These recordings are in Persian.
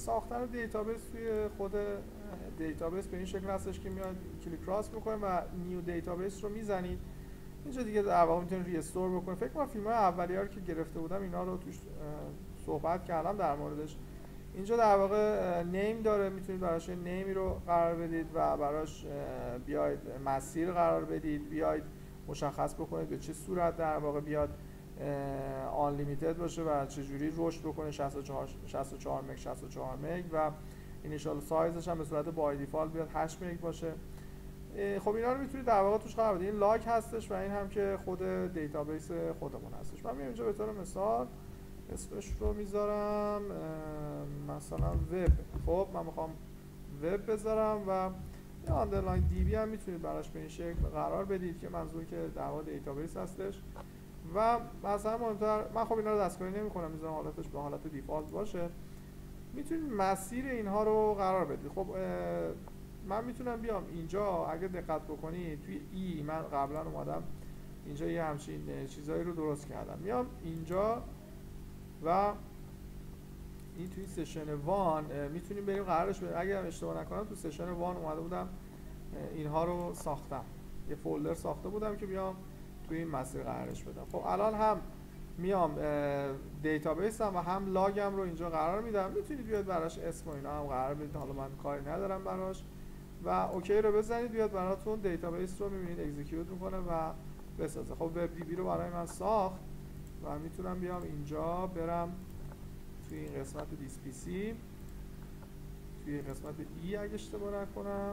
ساختن دیتابیس توی خود دیتابیس به این شکل هستش که میاد کلیک راست میکنیم و نیو دیتابیس رو میزنید. اینجا دیگه در واقع میتونید ریستور بکنید. فکر کنم فیلم‌های اولیه رو که گرفته بودم اینا رو توش صحبت کردم در موردش. اینجا در واقع نیم داره، میتونید براش نیمی رو قرار بدید و براش بیاید مسیر قرار بدید، بیاید مشخص بکنید به چه صورت در واقع بیاد آن لیمیتد باشه و چجوری رشد بکنه 64 مگ 64 مگ و اینیشال سایزش هم به صورت بای دیفالت بیاد 8 مگ باشه. خب اینا رو میتونید در واقع توش قرار بدید. این لاگ هستش و این هم که خود دیتابیس خودمون هستش. من میام اینجا به طور مثال اسمش رو میذارم مثلا وب. خب من میخوام وب بذارم و یه آندرلاین دی بی هم میتونید براش به این شکل قرار بدید که منظور که در واقع دیتابیس هستش. و مثلا مهمتر من خب اینا رو دستکاری نمی‌کنم، میذارم حالتش به حالت دیفالت باشه. میتونید مسیر اینها رو قرار بدید. خب من میتونم بیام اینجا اگه دقت بکنید توی ای من قبلا اومدم اینجا یه همچین چیزایی رو درست کردم. میام اینجا و این توی سشن وان میتونیم بریم قرارش بدیم. اگر اشتباه نکنم تو سشن وان اومده بودم اینها رو ساختم، یه فولدر ساخته بودم که بیام توی این مسیر قرارش بدم. خب الان هم میام دیتابیس هم و هم لاگم رو اینجا قرار میدم. میتونید بیاد براش اسم و اینا هم قرار بدید، حالا من کاری ندارم براش و اوکی رو بزنید بیاد براتون دیتابیس رو میبینید اکزیکیوت میکنه و بسازه. خب وب دی بی رو برای من ساخت و میتونم بیام اینجا برم توی این قسمت دیس پی سی، توی قسمت ای اگه اشتباه نکنم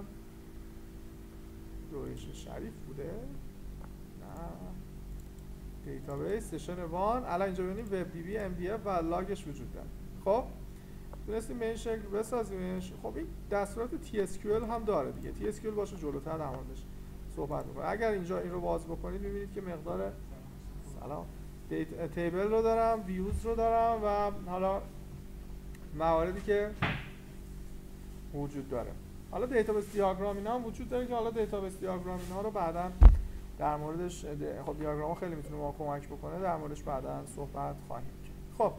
رویش شریف بوده، نه دیتابیس سشن وان. الان اینجا ببینید وب دی بی ام دی اف و لاگش وجود داره. خب تونستیم به این شکل بسازیمش. خب این دستورات تی اس کیو ال هم داره دیگه. تی اس کیو ال باشه جلوتر در موردش صحبت می‌کنم. اگر اینجا این رو باز بکنید می‌بینید که مقدار سلام تیبل رو دارم، ویوز رو دارم و حالا مواردی که وجود داره. حالا دیتابیس دیاگرام اینا هم وجود داره که حالا دیتابیس دیاگرام اینا رو بعداً در موردش خب دیاگرام خیلی میتونه ما کمک بکنه، در موردش بعداً صحبت خواهیم کرد. خب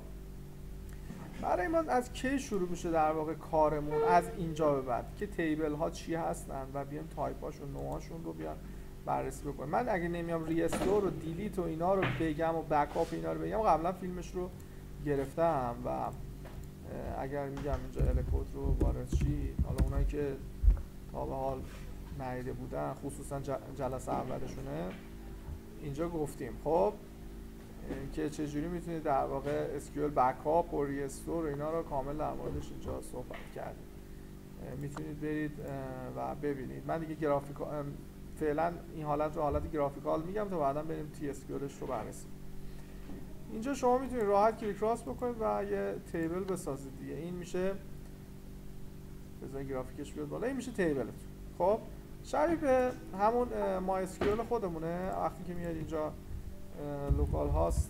برای ما از کی شروع میشه در واقع کارمون از اینجا به بعد که تیبل ها چی هستن و بیام تایپ هاشون نوعاشون رو بیام بررسی بکنیم. من اگه نمیام ریستور و دیلیت و اینا رو بگم و بکاپ اینا رو بگم، قبلا فیلمش رو گرفتم و اگر میگم اینجا الکود رو وارد شید، حالا اونایی که تا به حال ندیده بودن خصوصا جلسه اولشونه اینجا گفتیم خب که چجوری میتونید در واقع اسکیول بکاپ و ریستور و اینا رو کامل در موردش اینجا صحبت کردیم. میتونید برید و ببینید. من دیگه گرافیک فعلا این حالت رو حالت گرافیکال میگم تا بعدا بریم تی اس کیو الش رو بررسی. اینجا شما میتونید راحت کلیک راست بکنید و یه تیبل بسازید دیگه. این میشه بذارید گرافیکش بیاد بالا، این میشه تیبلتون. خب شبیه به همون ما اسکیول خودمونه. وقتی که میاد اینجا لوکال هاست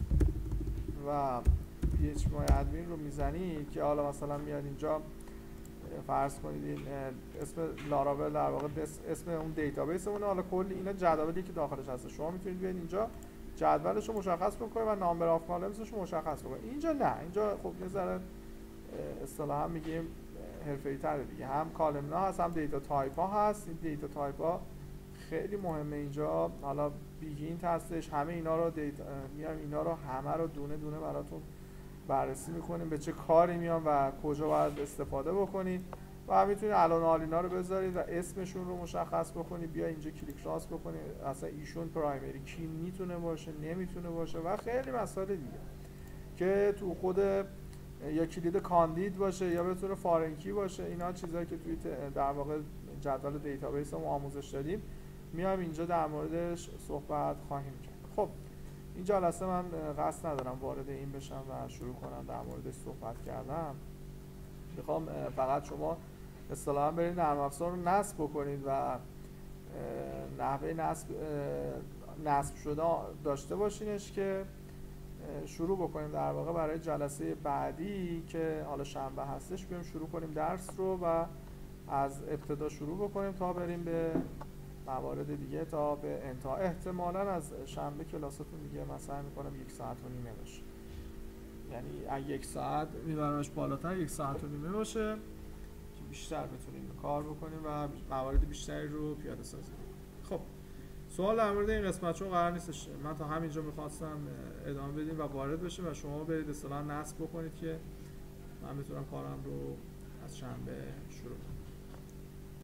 و پی اچ مای ادمین رو میزنید که حالا مثلا میاد اینجا فرض کنید این اسم لاراول در واقع اسم اون دیتابیسمونه، حالا کلی اینا جدولی که داخلش هست شما میتونید بیاید اینجا جدولش رو مشخص بکنید و نامبر آف کالمزش رو مشخص بکنید. اینجا نه، اینجا خب یه ذره اصطلاحا میگیم حرفه‌ای تره دیگه. هم کالمنا هست هم دیتا تایپ ها هست. این دیتا تایپ ها خیلی مهمه اینجا. حالا بیگینت هستش، همه اینا رو میایم اینا رو همه رو دونه دونه براتون بررسی میکنیم به چه کاری میان و کجا باید استفاده بکنید و میتونید الان اینا رو بذارید و اسمشون رو مشخص بکنید. بیا اینجا کلیک راست بکنید اصلا ایشون پرایمری کی میتونه باشه نمیتونه باشه و خیلی مسائل دیگه که تو خود یا کلید کاندید باشه یا بتونه فارنکی باشه. اینا چیزایی که توی در واقع جدول دیتابیس ما آموزش دادیم میام اینجا در موردش صحبت خواهیم کرد. خب این جلسه من قصد ندارم وارد این بشم و شروع کنم در موردش صحبت کردم. میخوام فقط شما اصطلاحاً برید نرم افزار رو نصب بکنید و نحوه نصب شده داشته باشینش که شروع بکنیم در واقع برای جلسه بعدی که حالا شنبه هستش بیام شروع کنیم درس رو و از ابتدا شروع بکنیم تا بریم به موارد دیگه تا به انتها. احتمالاً از شنبه کلاستون دیگه مثلا میکنم 1 ساعت و نیمه باشه. یعنی اگه 1 ساعت میبرمش بالاتر 1 ساعت و نیمه باشه که بیشتر بتونیم کار بکنیم و موارد بیشتری رو پیاده سازی کنیم. خب سوال در مورد این قسمت چون قرار نیستش، من تا همینجا میخواستم ادامه بدیم و وارد بشیم و شما برید اصطلاحاً نصب بکنید که من بتونم کارم رو از شنبه شروع کنم.